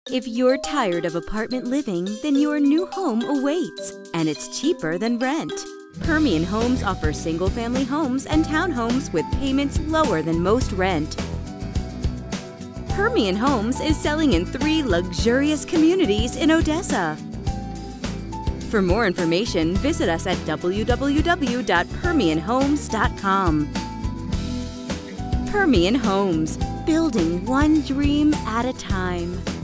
If you're tired of apartment living, then your new home awaits, and it's cheaper than rent. Permian Homes offers single-family homes and townhomes with payments lower than most rent. Permian Homes is selling in 3 luxurious communities in Odessa. For more information, visit us at www.permianhomes.com. Permian Homes, building one dream at a time.